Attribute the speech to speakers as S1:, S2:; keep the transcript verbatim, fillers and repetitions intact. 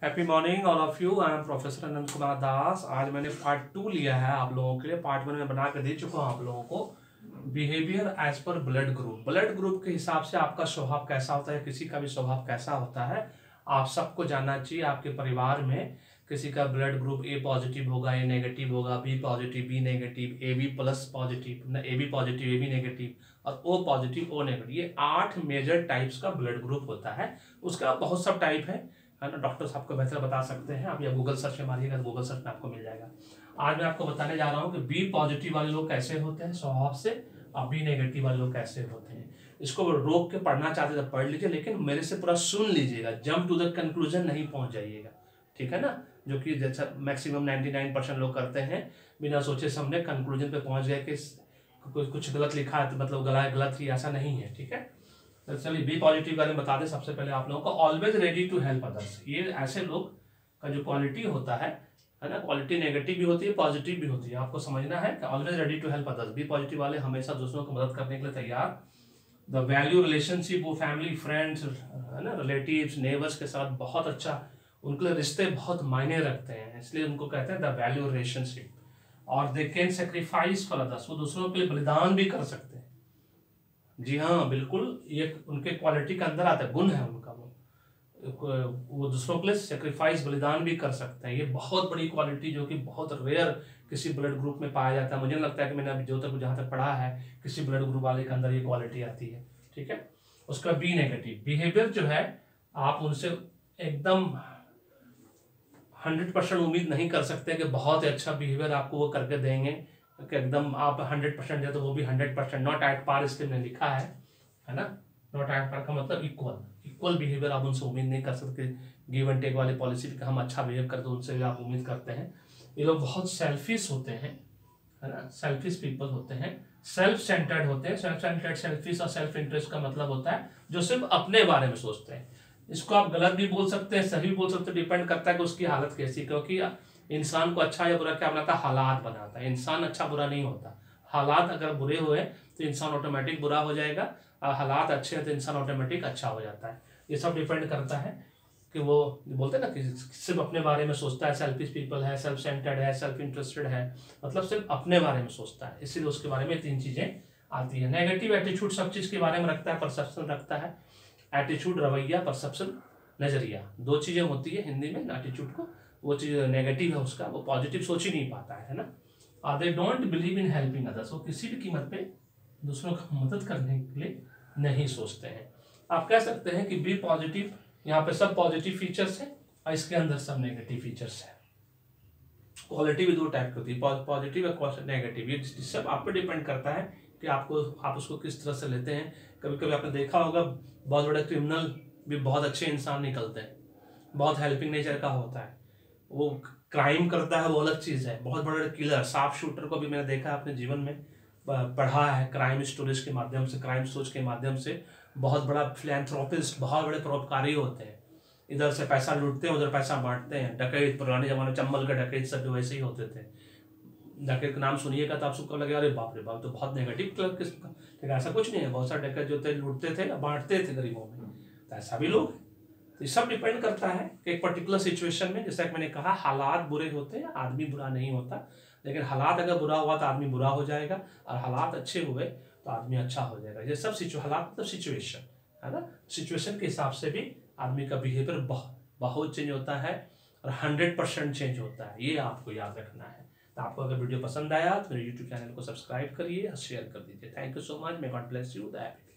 S1: Happy morning all of you. I am professor Anant Kumar Das. आज मैंने part two लिया है आप लोगों के लिए। पार्ट वन में बना के दे चुका हूँ आप लोगों को बिहेवियर एज पर ब्लड ग्रुप। ब्लड ग्रुप के हिसाब से आपका स्वभाव कैसा होता है, किसी का भी स्वभाव कैसा होता है, आप सबको जानना चाहिए। आपके परिवार में किसी का ब्लड ग्रुप ए पॉजिटिव होगा, ए नेगेटिव होगा, B positive, B negative, A B plus positive, A B positive, A B negative और ओ पॉजिटिव, ओ नेगेटिव। ये आठ मेजर टाइप्स का ब्लड ग्रुप होता है। उसका बहुत सब टाइप है है ना। डॉक्टर्स आपको बेहतर बता सकते हैं। आप या गूगल सर्च में मारिएगा तो गूगल सर्च में आपको मिल जाएगा। आज मैं आपको बताने जा रहा हूँ कि बी पॉजिटिव वाले लोग कैसे होते हैं स्वभाव से और बी नेगेटिव वाले लोग कैसे होते हैं। इसको रोक के पढ़ना चाहते तो पढ़ लीजिए, लेकिन मेरे से पूरा सुन लीजिएगा। जंप टू द कंक्लूजन नहीं पहुंच जाइएगा, ठीक है ना। जो कि जैसा मैक्सिमम निन्यानवे परसेंट लोग करते हैं, बिना सोचे समझे कंक्लूजन पे पहुंच गए कि कुछ गलत लिखा है तो मतलब गला गलत ही, ऐसा नहीं है, ठीक है। तो चलिए बी पॉजिटिव बारे में बता दें। सबसे पहले आप लोगों को always ready to help others. ये ऐसे लोग का जो क्वालिटी होता है है ना, क्वालिटी नेगेटिव भी होती है, पॉजिटिव भी होती है। आपको समझना है कि always ready to help others. B positive वाले हमेशा दूसरों को मदद करने के लिए तैयार। द वैल्यू रिलेशनशिप, वो फैमिली, फ्रेंड्स है ना, रिलेटिव्स, नेबर्स के साथ बहुत अच्छा, उनके लिए रिश्ते बहुत मायने रखते हैं, इसलिए उनको कहते हैं द वैल्यू रिलेशनशिप। और they can sacrifice for others, वो दूसरों के लिए बलिदान भी कर सकते हैं। जी हाँ, बिल्कुल, ये उनके क्वालिटी के अंदर आता है, गुण है उनका। वो वो दूसरों के लिए सेक्रीफाइस, बलिदान भी कर सकते हैं। ये बहुत बड़ी क्वालिटी जो कि बहुत रेयर किसी ब्लड ग्रुप में पाया जाता है। मुझे नहीं लगता है कि मैंने अभी जो तक जहाँ तक पढ़ा है किसी ब्लड ग्रुप वाले के अंदर ये क्वालिटी आती है, ठीक है। उसका बी नेगेटिव बिहेवियर जो है, आप उनसे एकदम हंड्रेड परसेंट उम्मीद नहीं कर सकते कि बहुत ही अच्छा बिहेवियर आपको वो करके देंगे कि एकदम आप हंड्रेड परसेंट दे तो वो भी hundred percent. Not at par, इसलिए मैंने लिखा है है ना। नॉट एट पार का मतलब इक्वल इक्वल बिहेवियर आप उनसे उम्मीद नहीं कर सकते। गिव एंड टेक वाली पॉलिसी कि हम अच्छा बिहेव करते हैं, उनसे भी आप उम्मीद करते हैं। ये लोग बहुत सेल्फिश होते हैं, है ना। सेल्फिश पीपल होते हैं, सेल्फ सेंटर्ड होते हैं। सेल्फ सेंटर्ड, सेल्फिश और सेल्फ इंटरेस्ट का मतलब होता है जो सिर्फ अपने बारे में सोचते हैं। इसको आप गलत भी बोल सकते हैं, सही भी बोल सकते हैं, डिपेंड करता है कि उसकी हालत कैसी। क्योंकि इंसान को अच्छा या बुरा क्या बनाता है, हालात बनाता है। इंसान अच्छा बुरा नहीं होता। हालात अगर बुरे हुए तो इंसान ऑटोमेटिक बुरा हो जाएगा, और हालात अच्छे हैं तो इंसान ऑटोमेटिक अच्छा हो जाता है। ये सब डिपेंड करता है कि वो बोलते हैं ना कि सिर्फ अपने बारे में सोचता है। सेल्फिश पीपल है, सेल्फ सेंटर्ड है, सेल्फ इंटरेस्टेड है, मतलब सिर्फ अपने बारे में सोचता है, इसीलिए उसके बारे में तीन चीजें आती है। नेगेटिव एटीट्यूड सब चीज के बारे में रखता है, परसेप्शन रखता है। एटीट्यूड रवैया, परसेप्शन नजरिया, दो चीजें होती है हिंदी में एटीट्यूड को। वो चीज नेगेटिव है उसका, वो पॉजिटिव सोच ही नहीं पाता है ना। They don't believe in helping others, वो किसी भी कीमत पे दूसरों की मदद करने के लिए नहीं सोचते हैं। आप कह सकते हैं कि बी पॉजिटिव, यहाँ पे सब पॉजिटिव फीचर्स है और इसके अंदर सब नेगेटिव फीचर्स है। क्वालिटी भी दो टाइप की होती है, पॉजिटिव और नेगेटिव। ये सब आप पे डिपेंड करता है कि आपको आप उसको किस तरह से लेते हैं। कभी कभी आपने देखा होगा बहुत बड़े क्रिमिनल भी बहुत अच्छे इंसान निकलते हैं, बहुत हेल्पिंग नेचर का होता है। वो क्राइम करता है वो अलग चीज़ है। बहुत बड़े किलर, शार्प शूटर को भी मैंने देखा है अपने जीवन में, पढ़ा है क्राइम स्टोरीज के माध्यम से, क्राइम सोच के माध्यम से। बहुत बड़ा फिलैंथ्रोपिस्ट, बहुत बड़े परोपकारी होते हैं। इधर से पैसा लूटते हैं, उधर पैसा बांटते हैं। डकैत, पुराने जमाने में चंबल के डकैत सब जो वैसे ही होते थे। डकैत का नाम सुनिएगा तो आप सबको लगेगा अरे बाप रे बाप, तो बहुत नेगेटिव क्लब किस्म का। लेकिन ऐसा कुछ नहीं है। बहुत सारे डकैत जो थे लूटते थे, बांटते थे गरीबों में, तो ऐसा भी लोग। तो ये सब डिपेंड करता है कि एक पर्टिकुलर सिचुएशन में, जैसा कि मैंने कहा, हालात बुरे होते हैं, आदमी बुरा नहीं होता। लेकिन हालात अगर बुरा हुआ तो आदमी बुरा हो जाएगा, और हालात अच्छे हुए तो आदमी अच्छा हो जाएगा। ये सब सिचु हालात मतलब सिचुएशन है ना। सिचुएशन के हिसाब से भी आदमी का बिहेवियर बहुत बहुत चेंज होता है, और हंड्रेड परसेंट चेंज होता है। ये आपको याद रखना है। तो आपको अगर वीडियो पसंद आया तो मेरे यूट्यूब चैनल को सब्सक्राइब करिए और शेयर कर दीजिए। Thank you so much. May God bless you. The happy